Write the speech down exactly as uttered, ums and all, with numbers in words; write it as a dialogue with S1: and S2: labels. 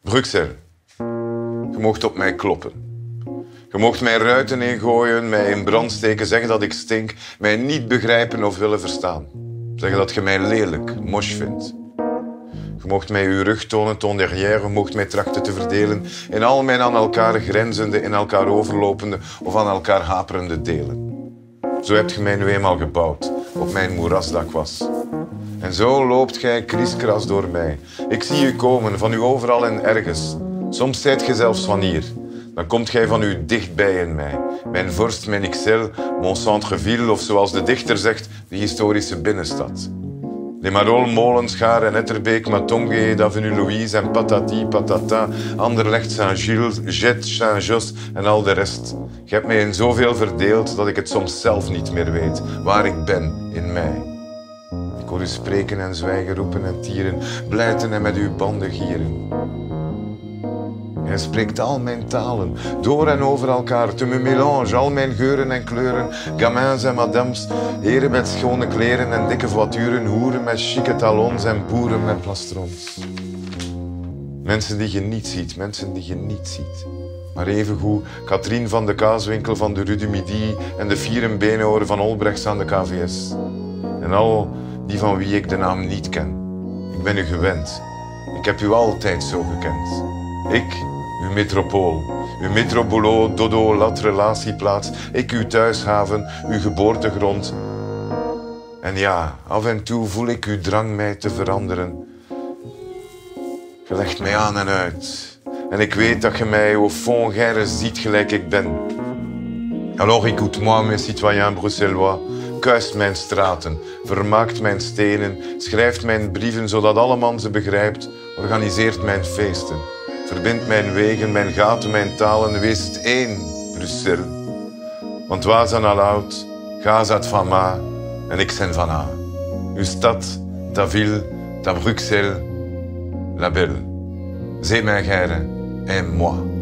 S1: Bruxelles, je moogt op mij kloppen. Je moogt mij ruiten ingooien, mij in brand steken, zeggen dat ik stink, mij niet begrijpen of willen verstaan. Zeggen dat je mij lelijk, moche vindt. Je moogt mij uw rug tonen, ton derrière, je moogt mij trachten te verdelen in al mijn aan elkaar grenzende, in elkaar overlopende of aan elkaar haperende delen. Zo hebt je mij nu eenmaal gebouwd, op mijn moeras dat ik was. En zo loopt gij kriskras door mij. Ik zie u komen, van u overal en ergens. Soms zijt ge zelfs van hier. Dan komt gij van u dichtbij in mij. Mijn vorst, mijn Ixelles, mon centre-ville, of zoals de dichter zegt, de historische binnenstad. Les Marolles, Molens, Gaar en Etterbeek, Matonge, d'Avenue Louise en patati, patata, Anderlecht, Saint-Gilles, Jet, Saint-Josse en al de rest. Je hebt mij in zoveel verdeeld dat ik het soms zelf niet meer weet, waar ik ben in mij. Ik hoor u spreken en zwijgen, roepen en tieren, blijten en met uw banden gieren. Hij spreekt al mijn talen, door en over elkaar, te me mélange, al mijn geuren en kleuren, gamins en madames, heren met schone kleren en dikke voituren, hoeren met chique talons en boeren met plastrons. Mensen die je niet ziet, mensen die je niet ziet. Maar evengoed Katrien van de kaaswinkel van de Rue du Midi en de vieren beenhouwer van Olbrechts aan de K V S. En al die van wie ik de naam niet ken. Ik ben u gewend. Ik heb u altijd zo gekend. Ik, uw metropool, uw metroboulot, dodo, lat, relatieplaats. Ik, uw thuishaven, uw geboortegrond. En ja, af en toe voel ik uw drang mij te veranderen. Je legt mij aan en uit. En ik weet dat je mij au fond gère ziet gelijk ik ben. Alors écoute-moi, mes citoyens bruxellois. Kuist mijn straten, vermaakt mijn stenen, schrijft mijn brieven zodat alle man ze begrijpt, organiseert mijn feesten, verbindt mijn wegen, mijn gaten, mijn talen, wees één, Bruxelles. Want waar zijn al oud, ga zat van ma en ik zijn van a. Uw stad, ta ville, ta Bruxelles, la belle. Zee mijn geire en moi.